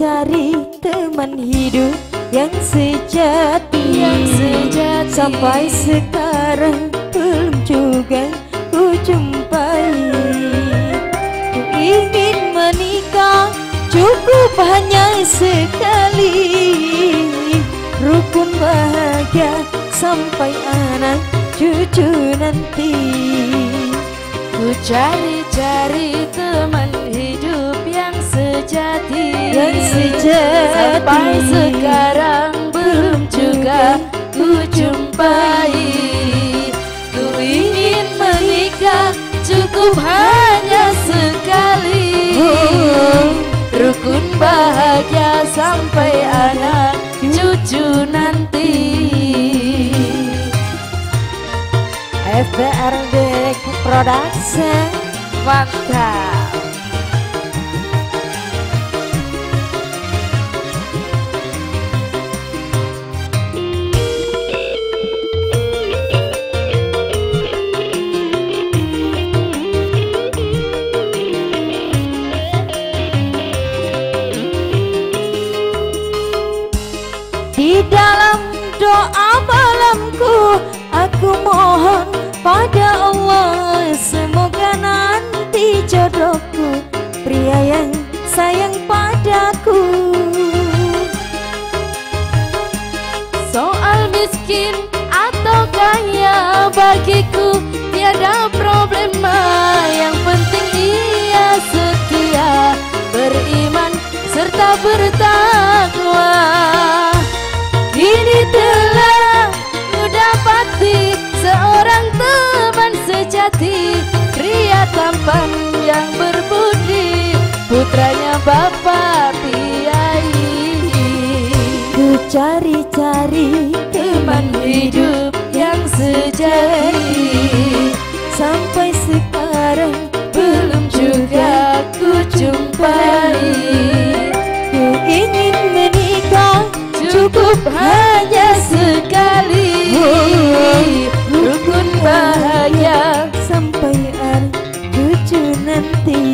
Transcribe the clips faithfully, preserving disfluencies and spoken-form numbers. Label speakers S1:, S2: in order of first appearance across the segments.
S1: cari teman hidup yang sejati,
S2: yang sejati.
S1: Sampai sekarang belum juga ku jumpai. Ku ingin menikah, cukup hanya sekali. Rukun bahagia sampai anak cucu nanti.
S2: Ku cari-cari teman hidup yang sejati,
S1: yang sejati.
S2: Sampai sekarang belum juga ku jumpai. Ku ingin menikah, cukup hanya sekali. Rukun bahagia sampai anak cucu nanti.
S1: F B R D Production,
S2: mantap.
S1: Di dalam doa malamku, aku mohon pada Allah, semoga nanti jodohku pria yang sayang padaku.
S2: Soal miskin atau kaya bagiku tiada problema. Yang penting ia setia, beriman serta bertakwa. Kini telah ku dapati seorang teman sejati, pria tampan yang berbudi, putranya Bapak Piai.
S1: Ku cari-cari
S2: teman hidup yang sejati,
S1: sampai sekarang
S2: belum juga ku jumpai.
S1: Ku ingin menikah,
S2: cukup hanya sekali. Rukun bahagia
S1: sampai anak cucu nanti.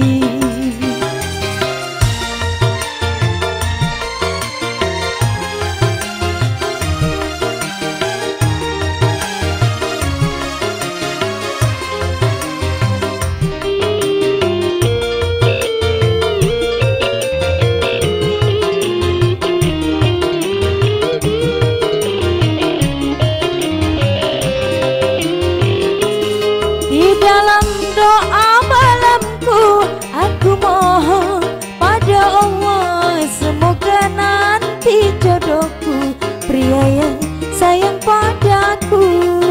S1: Dalam doa malamku, aku mohon pada Allah, semoga nanti jodohku pria yang sayang padaku.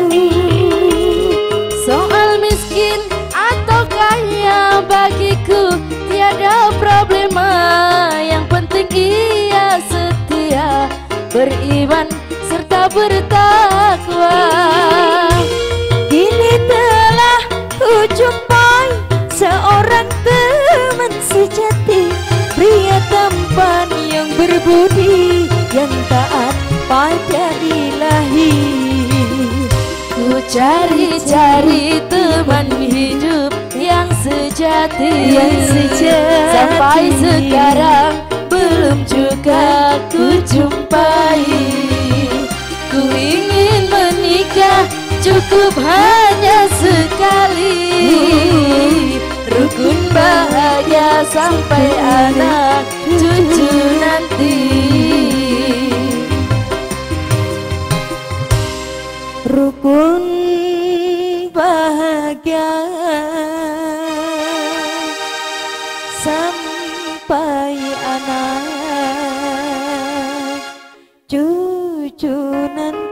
S2: Soal miskin atau kaya bagiku tiada problema. Yang penting ia setia, beriman serta bertakwa.
S1: Kini telah ku jumpai seorang teman sejati, pria tampan yang berbudi, yang taat pada Ilahi.
S2: Ku cari-cari teman hidup yang sejati,
S1: yang sejati.
S2: Sampai sekarang belum juga ku jumpai. Ku ingin menikah, cukup hanya sekali. Rukun bahagia sampai anak cucu nanti.
S1: Rukun bahagia sampai anak cucu nanti.